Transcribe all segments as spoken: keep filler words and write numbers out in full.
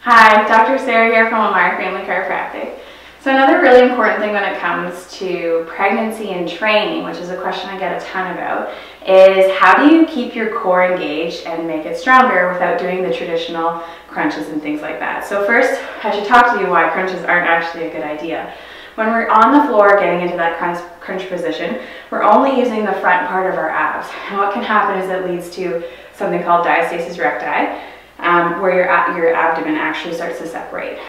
Hi, Doctor Sarah here from Elmira Family Chiropractic. So another really important thing when it comes to pregnancy and training, which is a question I get a ton about, is how do you keep your core engaged and make it stronger without doing the traditional crunches and things like that. So first, I should talk to you why crunches aren't actually a good idea. When we're on the floor getting into that crunch, crunch position, we're only using the front part of our abs. And what can happen is it leads to something called diastasis recti, um, where your, your abdomen actually starts to separate.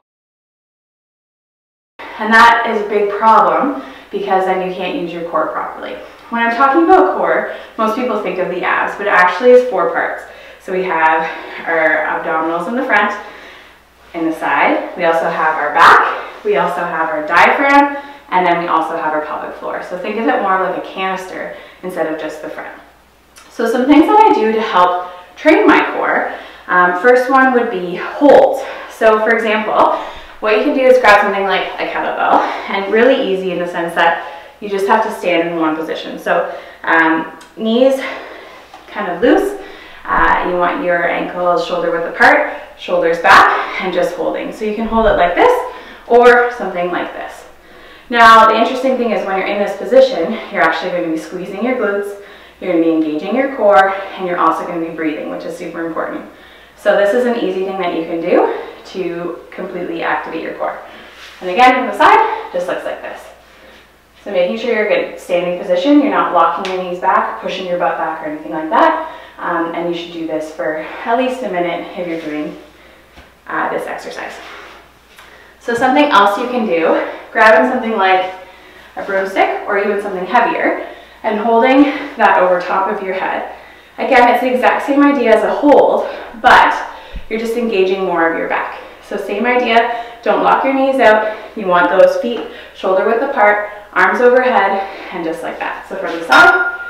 And that is a big problem because then you can't use your core properly. When I'm talking about core, most people think of the abs, but it actually is four parts. So we have our abdominals in the front, in the side, we also have our back, we also have our diaphragm, and then we also have our pelvic floor. So think of it more like a canister instead of just the front. So some things that I do to help train my core, um, first one would be holds. So for example, what you can do is grab something like a kettlebell, and really easy in the sense that you just have to stand in one position. So um, knees kind of loose, uh, you want your ankles shoulder width apart, shoulders back, and just holding. So you can hold it like this or something like this. Now the interesting thing is when you're in this position, you're actually going to be squeezing your glutes, you're going to be engaging your core, and you're also going to be breathing, which is super important. So this is an easy thing that you can do to completely activate your core. And again, from the side, just looks like this. So making sure you're in a good standing position, you're not locking your knees back, pushing your butt back, or anything like that. Um, and you should do this for at least a minute if you're doing uh, this exercise. So something else you can do, grabbing something like a broomstick or even something heavier and holding that over top of your head. Again, it's the exact same idea as a hold, but you're just engaging more of your back. So same idea, don't lock your knees out. You want those feet shoulder width apart, arms overhead, and just like that. So from the side,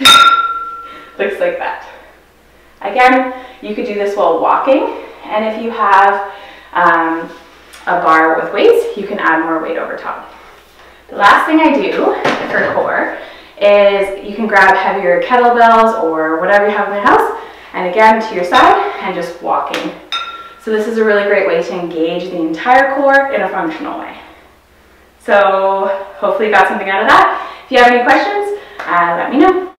looks like that. Again, you could do this while walking, and if you have um, a bar with weights, you can add more weight over top. The last thing I do for core is you can grab heavier kettlebells or whatever you have in the house, and again to your side and just walking. So this is a really great way to engage the entire core in a functional way. So hopefully you got something out of that. If you have any questions, uh, let me know.